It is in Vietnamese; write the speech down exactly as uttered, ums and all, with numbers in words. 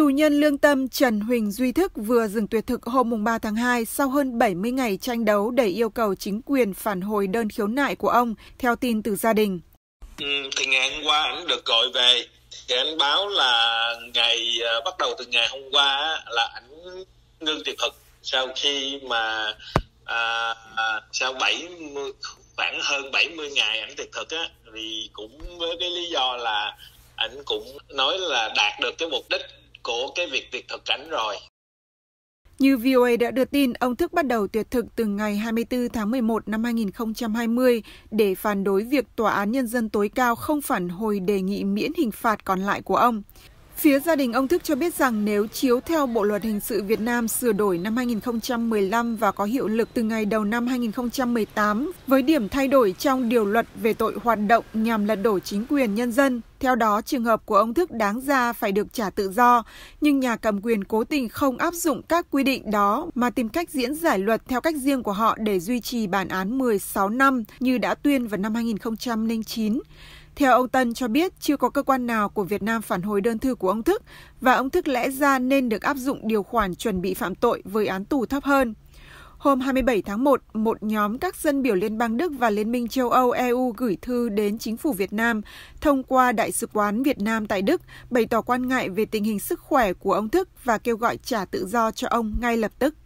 Tù nhân lương tâm Trần Huỳnh Duy Thức vừa dừng tuyệt thực hôm ba tháng hai sau hơn bảy mươi ngày tranh đấu để yêu cầu chính quyền phản hồi đơn khiếu nại của ông, theo tin từ gia đình. Ừ, thì ngày hôm qua anh được gọi về, thì anh báo là ngày bắt đầu từ ngày hôm qua là anh ngưng tuyệt thực sau khi mà à, à, sau bảy mươi khoảng hơn bảy mươi ngày ảnh tuyệt thực á, vì cũng với cái lý do là ảnh cũng nói là đạt được cái mục đích của cái việc tuyệt thực ảnh rồi. Như vê o a đã đưa tin, ông Thức bắt đầu tuyệt thực từ ngày hai mươi tư tháng mười một năm hai nghìn không trăm hai mươi để phản đối việc Tòa án Nhân dân tối cao không phản hồi đề nghị miễn hình phạt còn lại của ông. Phía gia đình ông Thức cho biết rằng nếu chiếu theo Bộ Luật Hình sự Việt Nam sửa đổi năm hai nghìn không trăm mười lăm và có hiệu lực từ ngày đầu năm hai nghìn không trăm mười tám, với điểm thay đổi trong điều luật về tội hoạt động nhằm lật đổ chính quyền nhân dân, theo đó trường hợp của ông Thức đáng ra phải được trả tự do, nhưng nhà cầm quyền cố tình không áp dụng các quy định đó mà tìm cách diễn giải luật theo cách riêng của họ để duy trì bản án mười sáu năm như đã tuyên vào năm hai nghìn không trăm lẻ chín. Theo ông Tân cho biết, chưa có cơ quan nào của Việt Nam phản hồi đơn thư của ông Thức và ông Thức lẽ ra nên được áp dụng điều khoản chuẩn bị phạm tội với án tù thấp hơn. Hôm hai mươi bảy tháng một, một nhóm các dân biểu Liên bang Đức và Liên minh châu Âu E U gửi thư đến chính phủ Việt Nam thông qua Đại sứ quán Việt Nam tại Đức, bày tỏ quan ngại về tình hình sức khỏe của ông Thức và kêu gọi trả tự do cho ông ngay lập tức.